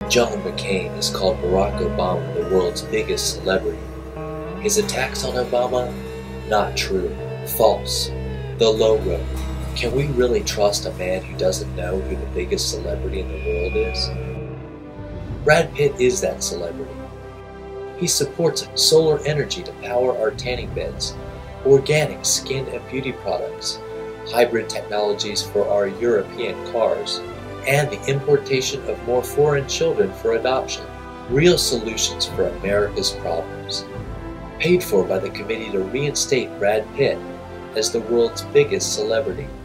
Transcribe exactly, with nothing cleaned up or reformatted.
John McCain has called Barack Obama the world's biggest celebrity. His attacks on Obama? Not true. False. The low road. Can we really trust a man who doesn't know who the biggest celebrity in the world is? Brad Pitt is that celebrity. He supports solar energy to power our tanning beds, organic skin and beauty products, hybrid technologies for our European cars, and the importation of more foreign children for adoption. Real solutions for America's problems. Paid for by the committee to reinstate Brad Pitt as the world's biggest celebrity.